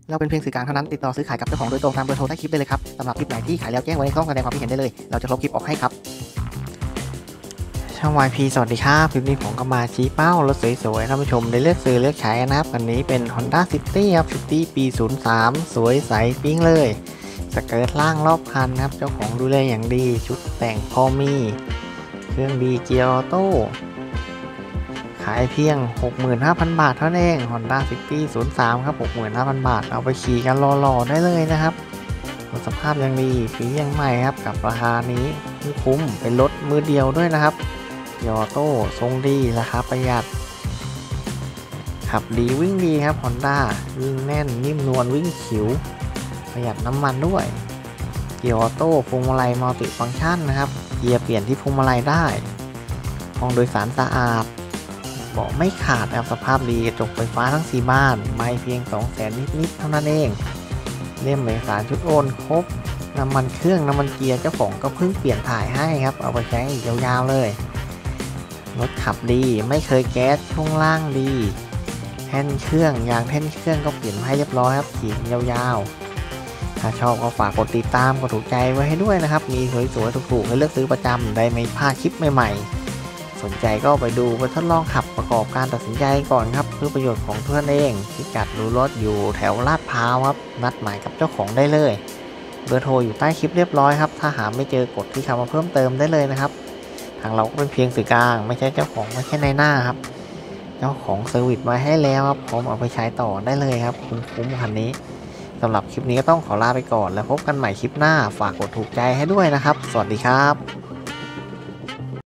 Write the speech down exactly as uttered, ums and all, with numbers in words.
เราเป็นเพียงสื่อกลางเท่านั้นติดต่อซื้อขายกับเจ้าของโดยตรงตามเบอร์โทรใต้คลิปได้เลยครับสำหรับคลิปไหนที่ขายแล้วแจ้งไว้ในช่องแสดงความคิดเห็นได้เลยเราจะลบคลิปออกให้ครับช่อง วาย พี สวัสดีครับคลิปนี้ผมก็มาชี้เป้ารถสวยๆท่านผู้ชมได้เลือกซื้อเลือกใช้นะครับอันนี้เป็น Honda City ครับ City ปี ศูนย์ สาม สวยใสปิ้งเลยสเกิร์ตล่างรอบคันครับเจ้าของดูแลอย่างดีชุดแต่งพอมีเครื่องดีเกียร์ออโต้ขายเพียง หกหมื่นห้าพัน บาทเท่านั้นเอง Honda City ศูนย์ สาม ครับ หกหมื่นห้าพัน บาทเอาไปขี่กันรอๆได้เลยนะครับสภาพยังดีสียังใหม่ครับกับราคานี้คุ้มเป็นรถมือเดียวด้วยนะครับยอโต้ทรงดีราคาประหยัดขับดีวิ่งดีครับ Honda วิ่งแน่นนิ่มนวลวิ่งขิวประหยัดน้ำมันด้วยเกียร์ออโต้พวงมาลัยมัลติฟังก์ชันนะครับเกียร์เปลี่ยนที่พวงมาลัยได้ห้องโดยสารสะอาดเบาะไม่ขาดครับสภาพดีกระจกไฟฟ้าทั้งสี่บานไม่เพียง สองแสน นิดๆเท่านั้นเองเล่มเอกสารชุดโอนครบน้ำมันเครื่องน้ำมันเกียร์เจ้าของก็เพิ่งเปลี่ยนถ่ายให้ครับเอาไปใช้อีกยาวๆเลยรถขับดีไม่เคยแก๊สช่วงล่างดีแท่นเครื่องยางแท่นเครื่องก็เปลี่ยนให้เรียบร้อยครับขี่ยาวๆถ้าชอบก็ฝากกดติดตามกดถูกใจไว้ให้ด้วยนะครับมีสวยๆถูกๆให้เลือกซื้อประจำได้ไม่พลาดคลิปใหม่ๆสนใจก็ไปดูไปทดลองขับประกอบการตัดสินใจก่อนครับเพื่อประโยชน์ของเพื่อนเองพิกัดดูรถอยู่แถวลาดพร้าวครับนัดหมายกับเจ้าของได้เลยเบอร์โทรอยู่ใต้คลิปเรียบร้อยครับถ้าหาไม่เจอกดที่คำว่าเพิ่มเติมได้เลยนะครับทางเราก็เป็นเพียงสื่อกลางไม่ใช่เจ้าของไม่ใช่ในหน้าครับเจ้าของเซอร์วิสมาให้แล้วครับพร้อมเอาไปใช้ต่อได้เลยครับคุ้มๆคันนี้สำหรับคลิปนี้ก็ต้องขอลาไปก่อนแล้วพบกันใหม่คลิปหน้าฝากกดถูกใจให้ด้วยนะครับสวัสดีครับ